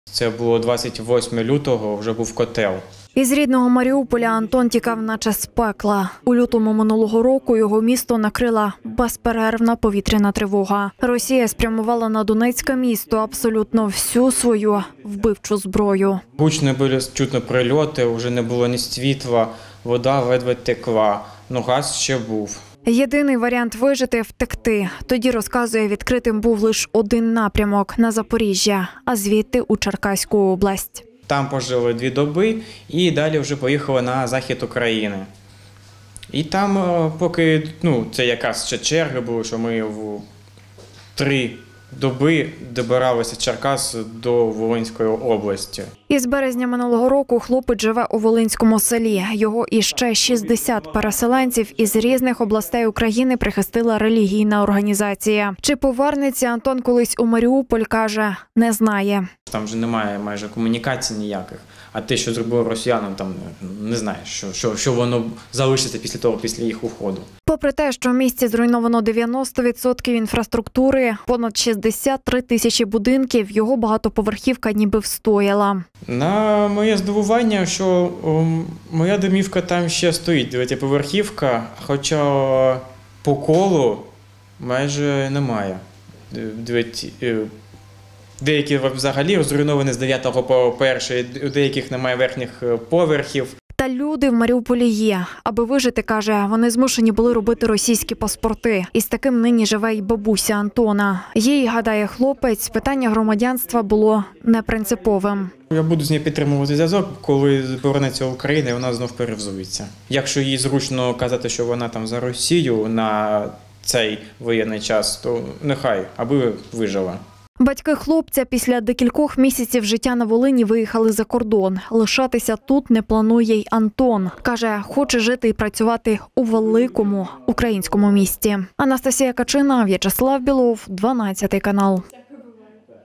Це було 28 лютого, вже був котел. Із рідного Маріуполя Антон тікав наче з пекла. У лютому минулого року його місто накрила безперервна повітряна тривога. Росія спрямувала на Донецьке місто абсолютно всю свою вбивчу зброю. Гучно були чутно прильоти, вже не було ні світла, вода ледве текла, но газ ще був. Єдиний варіант вижити – втекти. Тоді, розказує, відкритим був лише один напрямок – на Запоріжжя, а звідти у Черкаську область. Там пожили 2 доби і далі вже поїхали на захід України. І там поки, це якраз ще черги були, що ми в 3 доби добиралися з Черкас до Волинської області. Із березня минулого року хлопець живе у Волинському селі. Його і ще 60 переселенців із різних областей України прихистила релігійна організація. Чи повернеться Антон колись у Маріуполь, каже, не знає. Там вже немає майже комунікацій ніяких. А те, що зробили росіяни, там не знаєш, що воно залишиться після їх уходу. Попри те, що в місті зруйновано 90% інфраструктури, понад 63 тисячі будинків, його багатоповерхівка ніби встояла. На моє здивування, що моя домівка там ще стоїть, 9-поверхівка, хоча по колу майже немає. Деякі взагалі зруйновані з 9 по 1, у деяких немає верхніх поверхів. Та люди в Маріуполі є. Аби вижити, каже, вони змушені були робити російські паспорти. І з таким нині живе й бабуся Антона. Їй, гадає хлопець, питання громадянства було непринциповим. Я буду з нею підтримувати зв'язок, коли повернеться в Україну, і вона знов перевзується. Якщо їй зручно казати, що вона там за Росію на цей воєнний час, то нехай, аби вижила. Батьки хлопця після декількох місяців життя на Волині виїхали за кордон. Лишатися тут не планує й Антон. Каже, хоче жити і працювати у великому українському місті. Анастасія Качина, В'ячеслав Білов, 12 канал.